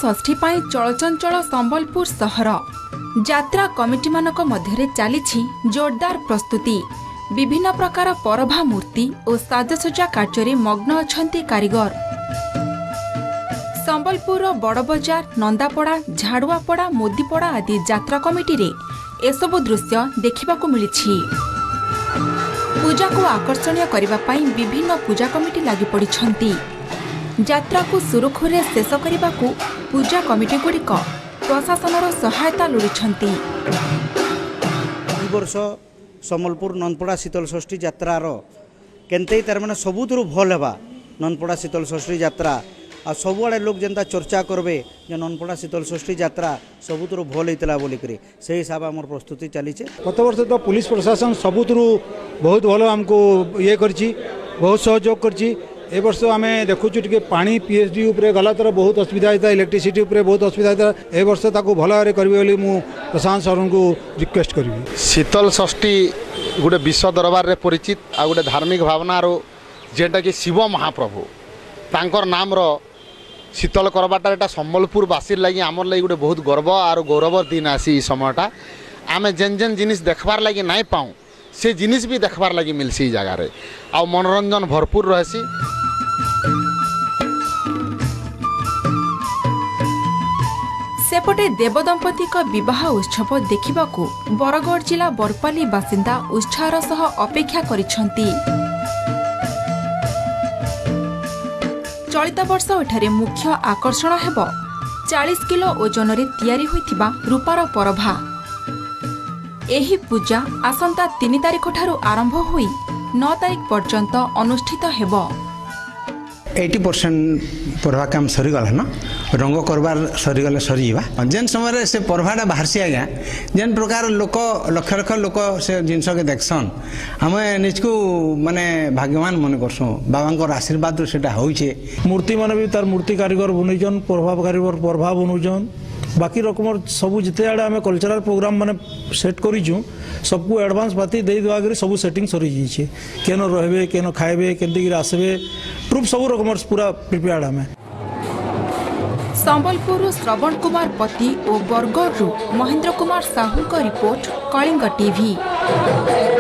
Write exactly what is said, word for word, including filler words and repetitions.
षष्ठी पाई चलचंचल संबलपुर सहर यात्रा कमिटी मानक मध्यरे चलीछि जोरदार प्रस्तुति। विभिन्न प्रकार परभा मूर्ति और साजसज्जा कार्य मग्न अछंती कारीगर। संबलपुर बड़ बजार, नंदापड़ा, झाड़ुआपड़ा, मोदीपड़ा आदि यात्रा कमिटी रे एसबु दृश्य देखिबाकू मिलिछि। पूजा को आकर्षणीय करबा पई विभिन्न पूजा कमिटी लागि पड़िछंती। यात्रा को सुरखुरे शेष करने को पूजा कमिटी गुड़िक प्रशासन सहायता लोड़िछंती। वर्ष संबलपुर नंदपड़ा शीतल षष्ठी यात्रार केनते तार माने सबुतु भल हेबा। नंदपड़ा शीतल षष्ठी यात्रा आ सबुआड़े लोग जेनता चर्चा करबे जे नंदपड़ा शीतल षष्ठी यात्रा सबुतु भल होइतला बोली करी से हिसाब हमर प्रस्तुति चली छे। गत वर्ष तो पुलिस प्रशासन सबुतु बहुत भल हमको ये करछि, बहुत सहयोग करछि। ए वर्ष आम देखु टे पानी पीएचडी उपरे गला तर बहुत असुविधा होता, इलेक्ट्रिसिटी उपरे बहुत असुविधा होता। ए वर्ष ताको भल भाव करी मु प्रशांत सर को रिक्वेस्ट करी। शीतल षष्ठी गोटे विश्व दरबार रे परिचित आ गोटे धार्मिक भावना रो जेटा कि शिव महाप्रभु तांकर नाम रो शीतल करवाटा एटा संबलपुर बासी लगी आमर लगी गोटे बहुत गर्व और गौरव दिन आसी समयटा। आम जेन जेन जिनिस देखबार लगी नहीं पाऊँ से जिनिस भी देखबार लगी मिलसी जगार आ मनोरंजन भरपूर रहसी। सेपटे देवदंपति विवाह उत्सव देखा बरगड़ जिला बरपाली बासिंदा उत्साहर सह अपेक्षा करिछंती। चलित वर्ष एठारे मुख्य आकर्षण हेब चालीस किलो ओजन रे तैयारी होइथिबा रूपार परभा। एही पूजा आसंता तीन तारिख ठारू आरंभ होई नौ तारिख पर्यंत अनुष्ठित हेब। अस्सी परसेंट परभा काम सरीगला ना, रंग करबार सरीगले सरीजा जेन समय से परभाटा बाहरसी आज्ञा जेन प्रकार लोक लक्ष लक्ष लोक से जिनस के देखसन आम निजको माने भाग्यवान मन करसु। बाबा आशीर्वाद से होचे। मूर्ति मान भी तार मूर्ति कारीगर बनईन, प्रभाव कारीगर प्रभाव बनौन। बाकी रकम सबू जिते आड़े आम कल्चरल प्रोग्राम माने सेट करूँ सबको एडवांस पाती दे दुआ सब सेटिंग सरी जाइए। केन रहे केन खाए केमती आसबे ट्रुप सब रकम पूरा प्रिपेयर्ड आम। संबलपुर श्रवण कुमार पति और बरगढ़ महेंद्र कुमार साहू का रिपोर्ट, कलिंग टीवी।